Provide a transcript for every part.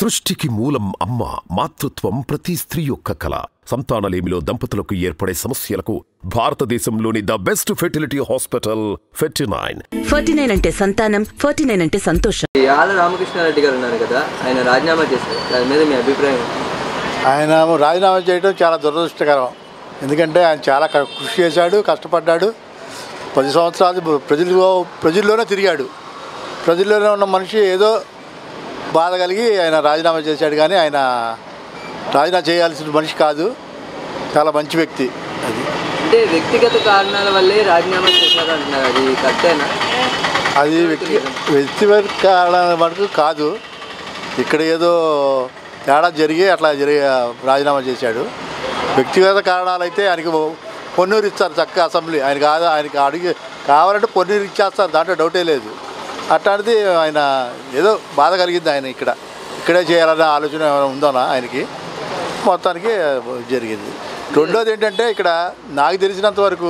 సృష్టికి మూలం అమ్మ. మాతృత్వం ప్రతి స్త్రీ యొక్క కళ. సంతానలేమిలో దంపతులకు ఏర్పడే సమస్యలకు భారతదేశంలోని ద బెస్ట్ ఫెర్టిలిటీ హాస్పిటల్ 49 అంటే సంతానం, 49 అంటే సంతోషం. ఆళ్ళ రామకృష్ణ రెడ్డి గారు ఉన్నారు కదా, ఆయన రాజీనామా చేశారు. దాని మీద మీ అభిప్రాయం? ఆయన రాజీనామా చేయడం చాలా దురదృష్టకరం. ఎందుకంటే ఆయన చాలా కృషి చేశాడు, కష్టపడ్డాడు. 10 సంవత్సరాలు ప్రజల్లోనే తిరిగాడు. ప్రజల్లోనే ఉన్న మనిషి ఏదో బాధ కలిగి ఆయన రాజీనామా చేశాడు. కానీ ఆయన రాజీనామా చేయాల్సిన మనిషి కాదు. చాలా మంచి వ్యక్తి. అది అంటే వ్యక్తిగత కారణాల వల్లే రాజీనామా చేశారు అంటున్నారు. అది కరెక్టేనా? అది వ్యక్తిగత కారణాల వరకు కాదు. ఇక్కడ ఏదో తేడా జరిగి రాజీనామా చేశాడు. వ్యక్తిగత కారణాలు అయితే ఆయనకి పొన్నూరు ఇస్తారు చక్కగా అసెంబ్లీ. ఆయన కాదు, ఆయనకి అడిగి కావాలంటే పొన్నూరు ఇచ్చేస్తారు, దాంట్లో డౌటే లేదు. అట్లాంటిది ఆయన ఏదో బాధ కలిగింది. ఆయన ఇక్కడే చేయాలనే ఆలోచన ఉందోనా ఆయనకి. మొత్తానికి జరిగింది. రెండోది ఏంటంటే ఇక్కడ నాకు తెలిసినంత వరకు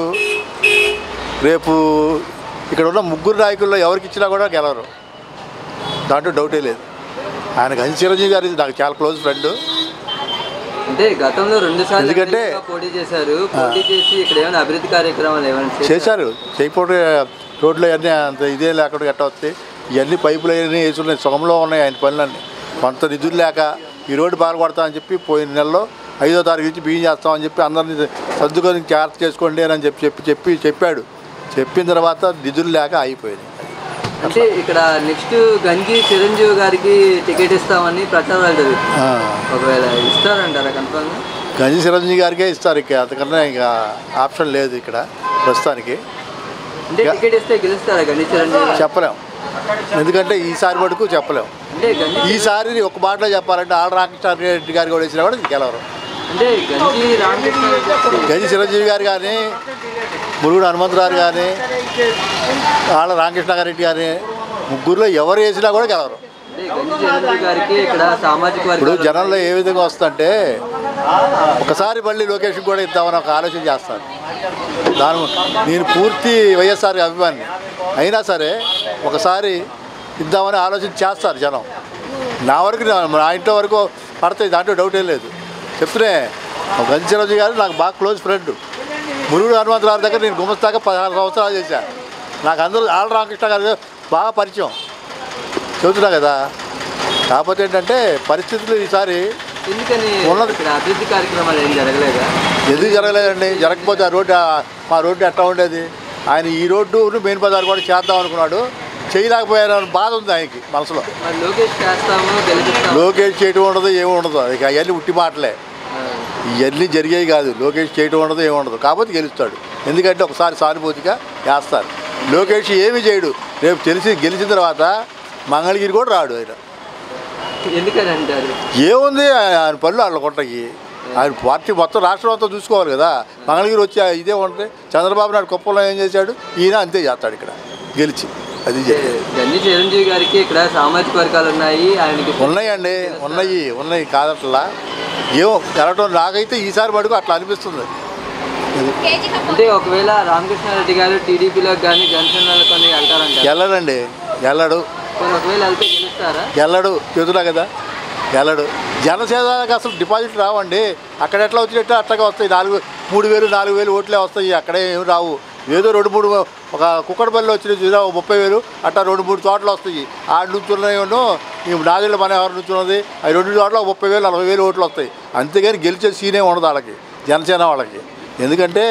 రేపు ఇక్కడ ఉన్న ముగ్గురు నాయకుల్లో ఎవరికి ఇచ్చినా కూడా గెలవరు, దాంట్లో డౌటే లేదు. ఆయన చిరంజీవి గారి నాకు చాలా క్లోజ్ ఫ్రెండ్. అంటే గతంలో 2 సార్లు ఎందుకంటే పోటీ చేశారు. పోటీ చేసి ఇక్కడ ఏమైనా అభివృద్ధి కార్యక్రమాలు ఏమైనా చేశారు? చేయకపోతే రోడ్లు అన్నీ అంత ఇదే లేకుండా గట్ట వస్తాయి. ఇవన్నీ పైపులు అవన్నీ వేసున్నాయి, సొగంలో ఉన్నాయి ఆయన పనులన్నీ. కొంత నిధులు లేక ఈ రోడ్డు బాగుపడతామని చెప్పి పోయిన నెలలో 5వ తారీఖు నుంచి బియ్యం చేస్తామని చెప్పి అందరినీ సర్దుకొని జాగ్రత్త చేసుకోండి అని చెప్పాడు. చెప్పిన తర్వాత నిధులు లేక అయిపోయింది. అంటే ఇక్కడ నెక్స్ట్ గంజి చిరంజీవి గారికి టికెట్ ఇస్తామని ప్రచారాలు జరుగుతుంది. ఒకవేళ ఇస్తారంటారా కన్ఫర్మ్? గంజి చిరంజీవి గారికే ఇస్తారు. ఇక అంతకన్నా ఇంకా ఆప్షన్ లేదు ఇక్కడ ప్రస్తుతానికి. అంటే టికెట్ ఇస్తే గెలుస్తారా గంజి చిరంజీవి? చెప్పలేం, ఎందుకంటే ఈసారి మటుకు చెప్పలేం. ఈసారి ఒక మాటలో చెప్పాలంటే ఆళ్ళ రామకృష్ణ రెడ్డి గారు కూడా వచ్చినా కూడా గెలవరు. అంటే గంజి చిరంజీవి గారు కానీ, మురుగుడు హనుమంతరావు కానీ, ఆళ్ళ రామకృష్ణ రెడ్డి కానీ ముగ్గురులో ఎవరు వేసినా కూడా గెలవరు. ఇప్పుడు జనంలో ఏ విధంగా వస్తుందంటే ఒకసారి మళ్ళీ లోకేష్ కూడా ఇద్దామని ఒక ఆలోచన చేస్తాను. నేను పూర్తి వైఎస్ఆర్ అభిమాని అయినా సరే ఒకసారి ఇద్దామని ఆలోచన చేస్తారు జనం. నా వరకు నా ఇంట్లో వరకు పడతాయి, దాంట్లో డౌటే లేదు. చెప్తూనే గంజి చిరంజీవి గారు నాకు బాగా క్లోజ్ ఫ్రెండ్. మురుగుడు హనుమంతరావు దగ్గర నేను గుమస్తాగా 16 సంవత్సరాలు చేశాను. నాకు అందరూ ఆళ్ళ రామకృష్ణ గారు బాగా పరిచయం, చెబుతున్నా కదా. కాకపోతే ఏంటంటే పరిస్థితులు ఈసారి ఉన్నది. అభివృద్ధి కార్యక్రమాలు ఏం జరగలేదా? ఎందుకు జరగలేదండి? జరగకపోతే మా రోడ్డు ఎట్లా ఉండేది? ఆయన ఈ రోడ్డు మెయిన్ బజార్ కూడా చేద్దాం అనుకున్నాడు, చేయలేకపోయారని బాధ ఉంది ఆయనకి మనసులో. లోకేష్ చేయటం ఉండదు, ఏమి ఉండదు. ఇక అవన్నీ ఉట్టి మాటలే, ఇవన్నీ జరిగేవి కాదు. లోకేష్ చేయటం ఉండదు, ఏమి ఉండదు. కాకపోతే గెలుస్తాడు. ఎందుకంటే ఒకసారి సానుభూతిగా వేస్తారు. లోకేష్ ఏమి చేయడు. రేపు గెలిచిన తర్వాత మంగళగిరి కూడా రాడు ఆయన. ఎందుకని అంటారు? ఏముంది ఆయన పనులు వాళ్ళ కొంటకి. ఆయన పార్టీ మొత్తం రాష్ట్రం అంతా చూసుకోవాలి కదా. మంగళగిరి వచ్చి ఇదే ఉంటుంది. చంద్రబాబు నాయుడు కుప్పంలో ఏం చేశాడు, ఈయన అంతే చేస్తాడు ఇక్కడ గెలిచి. అది గంజి చిరంజీవి గారికి ఇక్కడ సామాజిక వర్గాలు ఉన్నాయి, ఆయనకి ఉన్నాయండి. ఉన్నాయి కాదట్లా. ఏమో గెలవటం నాకైతే ఈసారి మటుకు అట్లా అనిపిస్తుంది. అంటే ఒకవేళ రామకృష్ణ రెడ్డి గారు టీడీపీలో కానీ జనసేనలో కానీ వెళ్తారంట? వెళ్ళడండి, వెళ్ళడు. ఒకవేళ వెళ్తే గెలుస్తారా? వెళ్ళడు, చెబుతున్నా కదా, వెళ్ళడు. జనసేనకి అసలు డిపాజిట్ రావండి. అక్కడ ఎట్లా వచ్చినట్టు అట్లాగే వస్తాయి. 3,000-4,000 ఓట్లే వస్తాయి. అక్కడే ఏమి రావు. ఏదో 2-3 ఒక కుక్కడపల్లి వచ్చిన 30,000 అట్లా 2-3 చోట్ల వస్తాయి. ఆడ నుంచి ఉన్నాయేమో ఈ నాగేళ్ళ మనోహర్ నుంచి ఉన్నది, అవి 2 చోట్ల 30,000-40,000 ఓట్లు వస్తాయి. అంతేగాని గెలిచే సీనే ఉండదు వాళ్ళకి, జనసేన వాళ్ళకి. ఎందుకంటే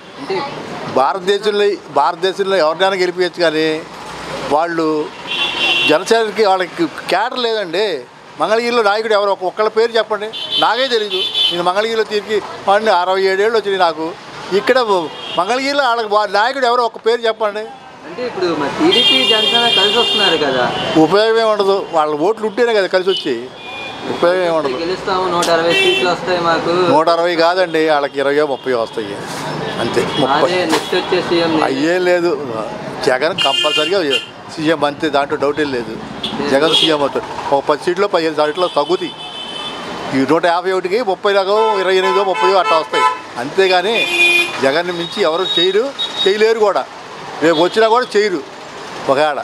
భారతదేశంలో ఎవరినైనా గెలిపించచ్చు, కానీ వాళ్ళు జనసేనకి వాళ్ళకి కేటర్ లేదండి. మంగళగిరిలో నాయకుడు ఎవరు ఒక్కళ్ళ పేరు చెప్పండి, నాకే తెలీదు. నేను మంగళగిరిలో తిరిగి 67 ఏళ్ళు వచ్చినాయి నాకు. ఇక్కడ మంగళగిరిలో వాళ్ళకి నాయకుడు ఎవరో ఒక పేరు చెప్పండి. అంటే ఇప్పుడు టీడీపీ జనసేన కలిసి వస్తున్నారు కదా, ఉపయోగమే ఉండదు. వాళ్ళ ఓట్లు ఉంటేనే కదా కలిసి వచ్చి, ఉపయోగమే ఉండదు. గెలుస్తాము 160 సీట్లు వస్తాయి మాకు. 160 కాదండి, వాళ్ళకి 20-30 వస్తాయి అంతే. 30 అయ్యేం లేదు. జగన్ కంపల్సరిగా సీఎం అంతే, దాంట్లో డౌటే లేదు. జగన్ సీఎం అవుతాడు. ఒక 10 సీట్లో 15 సీట్లో తగ్గుతాయి. ఈ 151కి 30 28-30 అట్లా వస్తాయి. అంతేగాని జగన్ని మించి ఎవరు చేయలేరు కూడా. రేపు వచ్చినా కూడా చేయరు. ఒకవేళ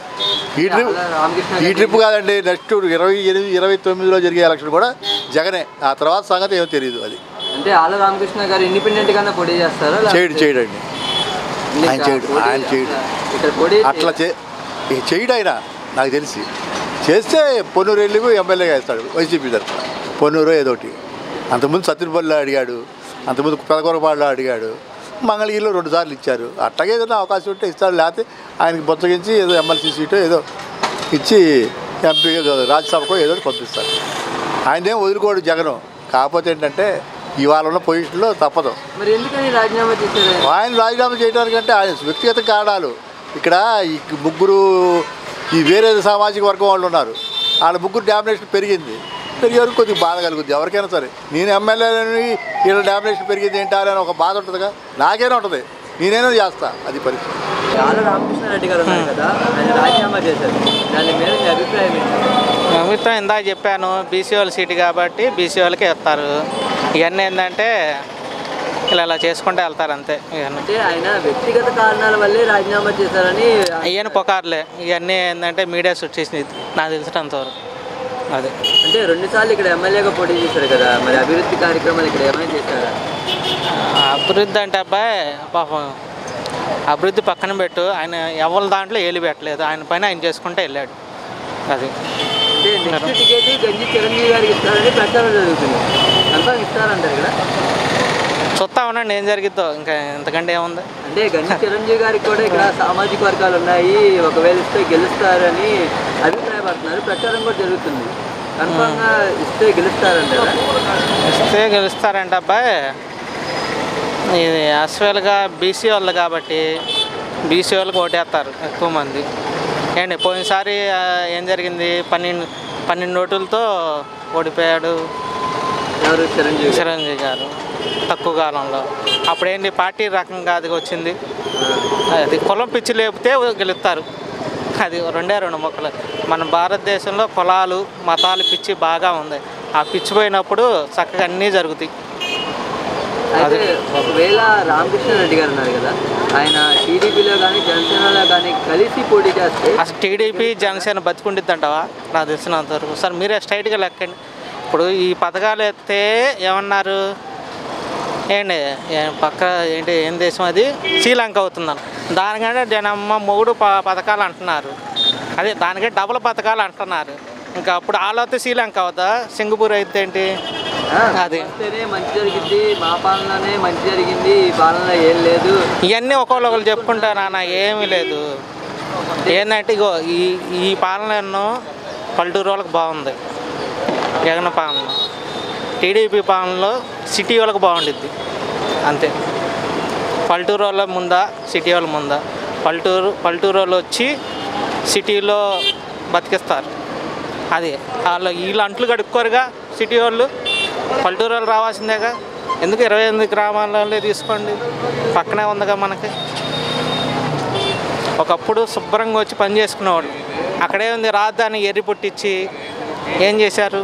ఈ ట్రిప్ కాదండి, నెక్స్ట్ 28-29లో జరిగే ఎలక్షన్ కూడా జగనే. ఆ తర్వాత సంగతి ఏమో తెలియదు. అది అంటే ఆళ్ళ రామకృష్ణ గారు ఇండిపెండెంట్ గానే పోటీ చేస్తారా? చేయడండి, ఆయన చేయడు అట్లా చేయడు. ఆయన నాకు తెలిసి చేస్తే పొన్నూరు వెళ్ళి ఎమ్మెల్యేగా వేస్తాడు వైసీపీ తరఫున. పొన్నూరు ఏదో ఒకటి. అంతకుముందు సత్తిపల్లిలో అడిగాడు, అంతకుముందు పెదకొరపాడులో అడిగాడు, మంగళగిరిలో 2 సార్లు ఇచ్చారు. అట్లాగే ఏదైనా అవకాశం ఉంటే ఇస్తాడు, లేకపోతే ఆయనకి బొత్తగించి ఏదో ఎమ్మెల్సీ సీటు ఏదో ఇచ్చి ఎంపీ రాజ్యసభకో ఏదో పంపిస్తారు. ఆయనేం వదులుకోడు జగను. కాకపోతే ఏంటంటే ఇవాళ ఉన్న పొజిషన్లో తప్పదు. మరి ఎందుకని రాజీనామా చేశారు? ఆయన రాజీనామా చేయడానికంటే ఆయన వ్యక్తిగత కారణాలు. ఇక్కడ ఈ ముగ్గురు ఈ వేరే సామాజిక వర్గం వాళ్ళు ఉన్నారు, వాళ్ళ ముగ్గురు డామినేషన్ పెరిగే వరకు కొద్దిగా బాధ కలుగుద్ది ఎవరికైనా సరే. నేను ఎమ్మెల్యేలని వీళ్ళ డామినేషన్ పెరిగింది ఏంటారని ఒక బాధ ఉంటుందిగా, నాకైనా ఉంటుంది, నేనైనా చేస్తా. అది పరిస్థితి. ఆళ్ళ రామకృష్ణ రెడ్డి గారు ఉన్నారు కదా, ఆయన రాజీనామా చేశారు, దాని మీద మీ అభిప్రాయం ఏంటి? అభిప్రాయం ఇందాక చెప్పాను, బీసీ వాళ్ళ సీటు కాబట్టి బీసీ వాళ్ళకే ఇస్తారు. ఇవన్నీ ఏంటంటే ఇలా చేసుకుంటూ వెళ్తారు అంతే. అంటే ఆయన వ్యక్తిగత కారణాల వల్లే రాజీనామా చేశారని ఇవన్నీ పొకార్లే. ఇవన్నీ ఏంటంటే మీడియా సృష్టించింది నాకు తెలిసినంతవరకు. అదే అంటే 2 సార్లు ఇక్కడ ఎమ్మెల్యేగా పోటీ చేశారు కదా, మరి అభివృద్ధి కార్యక్రమాలు ఇక్కడ ఏమైనా చేశారా? అభివృద్ధి అంటే అబ్బాయి పాపం అభివృద్ధి పక్కన పెట్టు, ఆయన ఎవరి దాంట్లో ఏలు పెట్టలేదు, ఆయన పైన ఆయన చేసుకుంటే వెళ్ళాడు. అది అంటే నెక్స్ట్ టికెట్ గంజి చిరంజీవి గారికి ఇస్తారని ప్రచారం జరుగుతుంది, అంతా ఇస్తారంటారు ఇక్కడ. చూస్తా ఉండండి ఏం జరిగిద్దో, ఇంకా ఎంతకంటే ఏముంది. అంటే గంజి చిరంజీవి గారికి కూడా ఇక్కడ సామాజిక వర్గాలు ఉన్నాయి, ఒకవేళ ఇస్తే గెలుస్తారని అభిప్రాయపడుతున్నారు, ప్రచారం కూడా జరుగుతుంది. కన్ఫామ్గా ఇస్తే గెలుస్తారంటారా? ఇస్తే గెలుస్తారంట అబ్బాయి. ఇది యాక్చువల్గా బీసీ వాళ్ళు కాబట్టి బీసీ వాళ్ళకి ఓటేస్తారు ఎక్కువ మంది. ఏంటి పోయినసారి ఏం జరిగింది, 12 ఓటులతో ఓడిపోయాడు ఎవరు? చిరంజీవి గారు తక్కువ కాలంలో. అప్పుడేంటి పార్టీ రకంగా అది వచ్చింది, అది కులం పిచ్చి లేపితే గెలుస్తారు. అది 2 మొక్కలు. మన భారతదేశంలో కులాలు మతాలు పిచ్చి బాగా ఉంది. ఆ పిచ్చి పోయినప్పుడు చక్కగా అన్నీ జరుగుతాయి. అయితే ఒకవేళ రామకృష్ణ రెడ్డి గారు ఉన్నారు కదా, ఆయన టీడీపీలో కానీ జనసేనలో కానీ కలిసి పోటీ చేస్తే అసలు టీడీపీ జనసేన బతికుండిద్ది అంటావా? నాకు తెలిసినంతవరకు సార్ మీరే స్ట్రైట్గా లెక్కండి. ఇప్పుడు ఈ పథకాలు ఎత్తే ఏమన్నారు, ఏంటి పక్క ఏంటి ఏం దేశం అది, శ్రీలంక అవుతుందని. దానికంటే జనమ్మ 3 పథకాలు అంటున్నారు, అదే దానికంటే డబుల్ పథకాలు అంటున్నారు. ఇంకా అప్పుడు ఆలోతే శ్రీలంక అవుతా, సింగపూర్ అయితే ఏంటి అది మంచి జరిగింది, మా పాలననే మంచి జరిగింది, ఈ పాలన ఏం లేదు, ఇవన్నీ ఒకళ్ళు చెప్పుకుంటా నాన్న ఏమీ లేదు. ఏంటంటే ఇగో ఈ పాలన ఎన్నో పల్లెటూరు వాళ్ళకి బాగుంది జగన్ పాలన, టీడీపీ పాలనలో సిటీ వాళ్ళకి బాగుండిద్ది అంతే. పల్లెటూరు వాళ్ళ ముందా సిటీ వాళ్ళ ముందా? పల్లెటూరు వాళ్ళు వచ్చి సిటీలో బతికిస్తారు. అది వీళ్ళు అంట్లు కడుక్కోరుగా సిటీ వాళ్ళు, పల్లెటూరు వాళ్ళు రావాల్సిందేగా. ఎందుకు 28 గ్రామాలలో తీసుకోండి, పక్కనే ఉందిగా మనకి. ఒకప్పుడు శుభ్రంగా వచ్చి పని చేసుకునేవాళ్ళు, అక్కడే ఉంది రాజధాని ఎర్రి పుట్టించి ఏం చేశారు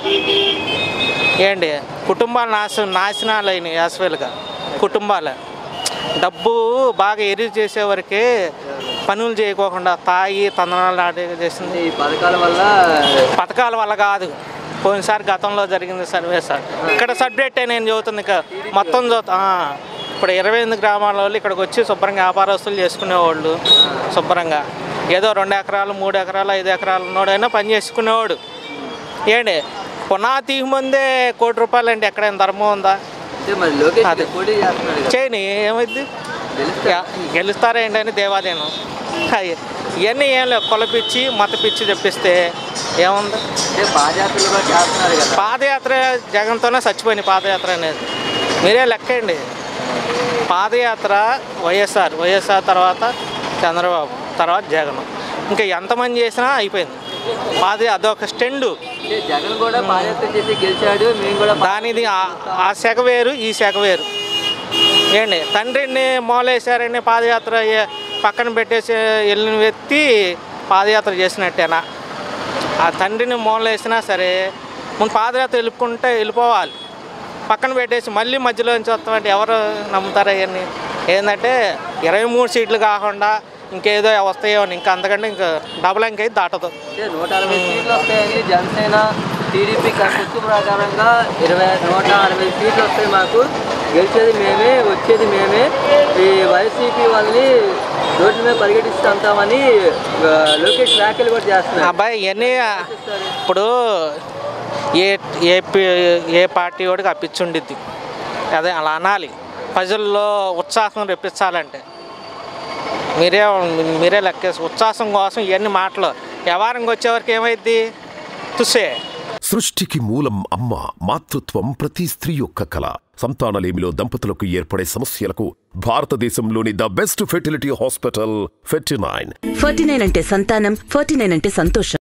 ఏంటి, కుటుంబాలు నాశనాలు అయినాయి యాస్వేలుగా. కుటుంబాలు డబ్బు బాగా ఎర్రి చేసేవరకే పనులు చేయకోకుండా తాగి తందనాలు నాటి చేసింది. ఈ పథకాల వల్ల కాదు, పోయినసారి గతంలో జరిగింది సర్వే సార్. ఇక్కడ సబ్జెక్టే నేను చదువుతుంది మొత్తం ఇప్పుడు 28 గ్రామాల వాళ్ళు ఇక్కడికి వచ్చి శుభ్రంగా వ్యాపారస్తులు చేసుకునేవాళ్ళు. శుభ్రంగా ఏదో 2 ఎకరాలు 3 ఎకరాలు 5 ఎకరాలు ఉన్నోడైనా పని చేసుకునేవాడు. ఏంటి పునాది ముందే ₹1 కోటి అంటే ఎక్కడైనా ధర్మం ఉందా? చేయని ఏమైంది, గెలుస్తారేంటని దేవాదేనం. ఇవన్నీ ఏం లేవు, కులపిచ్చి మత పిచ్చి తెప్పిస్తే ఏముంది. పాదయాత్ర జగన్తోనే చచ్చిపోయింది పాదయాత్ర అనేది. మీరే లెక్కండి, పాదయాత్ర వైఎస్ఆర్ తర్వాత చంద్రబాబు తర్వాత జగన్, ఇంకా ఎంతమంది చేసినా అయిపోయింది. అదొక స్టెండు. జగన్ కూడా పాదయాత్ర చేసి గెలిచాడు, మేము కూడా దానిది ఆ శాఖ వేరు ఈ శాఖ వేరు. ఏంటి తండ్రిని మోలేశారని పాదయాత్ర పక్కన పెట్టేసి వెళ్ళిన వ్యక్తి పాదయాత్ర చేసినట్టేనా? ఆ తండ్రిని మూలవేసినా సరే ముందు పాదయాత్ర వెళ్ళిపోవాలి, పక్కన పెట్టేసి మళ్ళీ మధ్యలో నుంచి వస్తామంటే ఎవరు నమ్ముతారు? అవన్నీ ఏంటంటే 23 సీట్లు కాకుండా ఇంకేదో వస్తాయో ఇంకా అంతకంటే ఇంకా డబుల్ అంక్ అయితే దాటదు. 160 సీట్లు వస్తాయని జనసేన టీడీపీ పొత్తు ప్రకారంగా 160 సీట్లు వస్తాయి, మాకు గెలిచేది మేమే, వచ్చేది మేమే, ఈ వైసీపీ వాళ్ళని రోడ్ల మీద పరిగెట్టిస్తామని లోకేష్ వ్యాఖ్యలు కూడా చేస్తున్నారు. అబ్బాయి ఇవన్నీ ఇప్పుడు ఏ పార్టీ వాడికి అప్పించుండిద్ది, అదే అలా అనాలి. ప్రజల్లో ఉత్సాహం రెప్పించాలంటే మీరే లెక్కేసి ఉత్సాహం కోసం ఇవన్నీ మాటలు వ్యవహారంగా వచ్చేవరకు ఏమైద్ది తుసే. సృష్టికి మూలం అమ్మ. మాతృత్వం ప్రతి స్త్రీ యొక్క కళ. సంతానలేమిలో దంపతులకు ఏర్పడే సమస్యలకు భారతదేశంలోని ద బెస్ట్ ఫెర్టిలిటీ హాస్పిటల్ 49 అంటే సంతానం, 49 అంటే సంతోషం.